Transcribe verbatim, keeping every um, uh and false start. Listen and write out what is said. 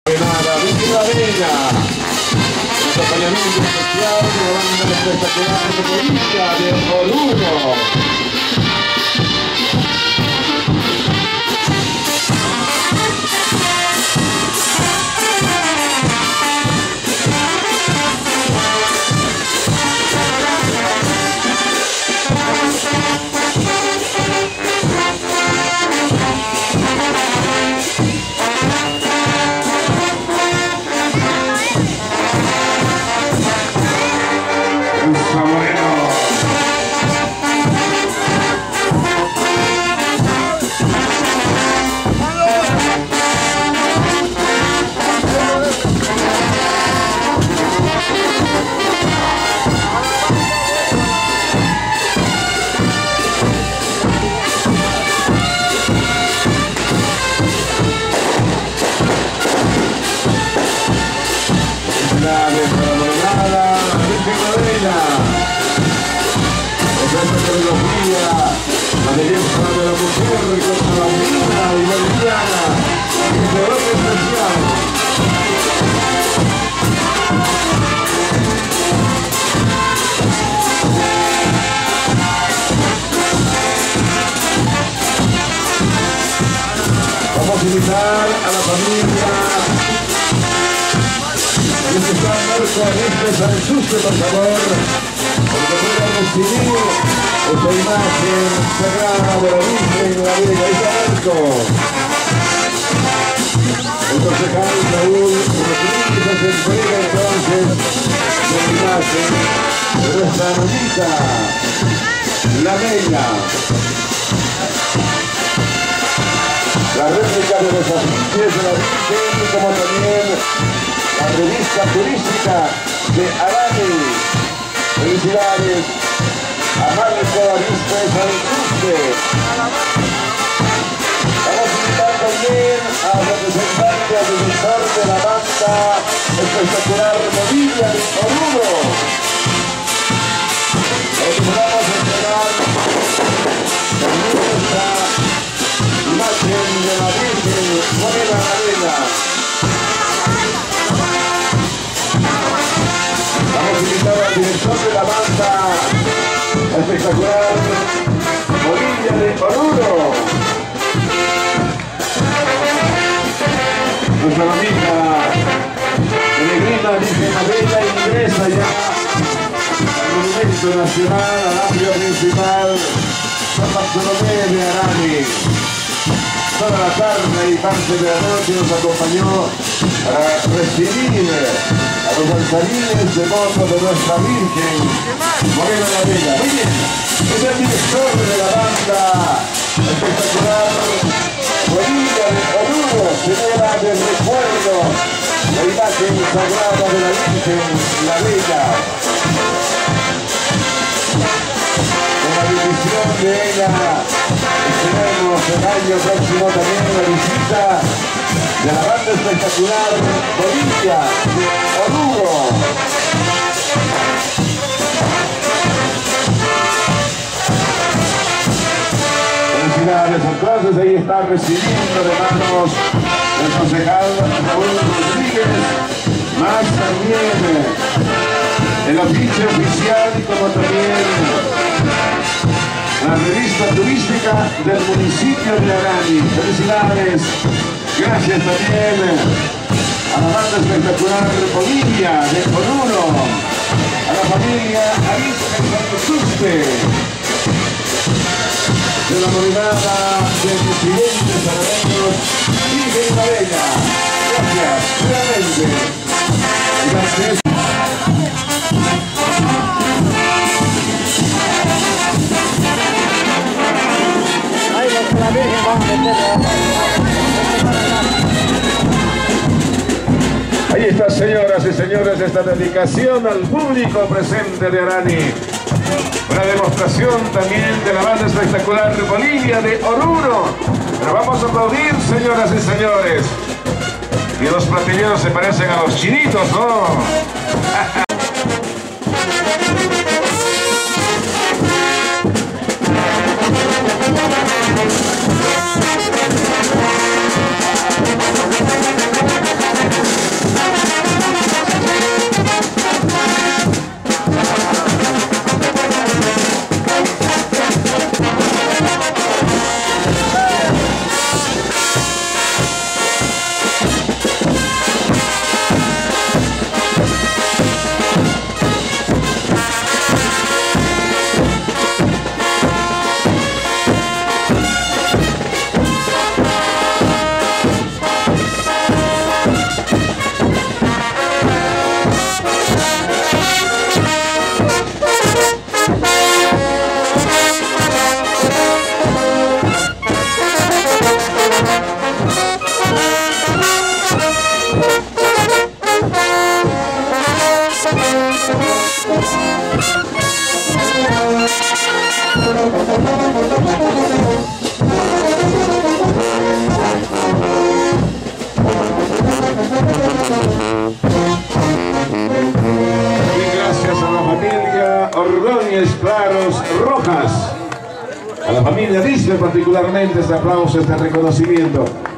Nada, Vicky Lavella, un acompañamiento especial de la banda espectacular de Bolivia de Oruro. La belleza de la mujer colombina y boliviana, de oro especial. Vamos a invitar a la familia que se está muerto a este San Susto, por favor, porque puedan recibir esta imagen sagrada de la Virgen, la Virgen de Marco. El concejal Raúl Rodríguez se entrega entonces de la imagen de nuestra hermanita, la Mela. La réplica de los afiches de la Virgen, como también la revista turística de Arani. Felicidades. Amarles toda vista de San Cruce. Vamos a invitar también a representantes al director de la banda espectacular Bolivia de Oruro. Para que podamos entregar también esta imagen de la Virgen Morena Morena. Vamos a invitar al director de la banda espectacular Bolivia de Oruro. Nuestra amiga peregrina Virgen Abella ingresa ya al monumento nacional, al atrio principal San Bartolomé de Arani. Toda la tarde y parte de la noche nos acompañó para recibir a los danzarines de moto de nuestra Virgen Morena la Bella. Muy bien, es el director de la banda espectacular Bolivia de Oruro, señora del recuerdo, la imagen sagrada de la Virgen la Bella. Con la bendición de ella, esperemos el año próximo también la visita de la banda espectacular Bolivia de Oruro. Felicidades, entonces ahí está recibiendo de manos el concejal Raúl Rodríguez, más también el afiche oficial y como también la revista turística del municipio de Arani. Felicidades. Gracias también a la banda espectacular Bolivia de Oruro, a la familia Arisca Santuste, de la nominada del presidente Sarameños Virgen Abella. Gracias, realmente. Gracias. Ahí está, señoras y señores, esta dedicación al público presente de Arani. Una demostración también de la banda espectacular de Bolivia de Oruro. Pero vamos a aplaudir, señoras y señores. Y los platilleros se parecen a los chinitos, ¿no? Y gracias a la familia Ordóñez Claros Rojas, a la familia Disney particularmente, este aplauso, este reconocimiento.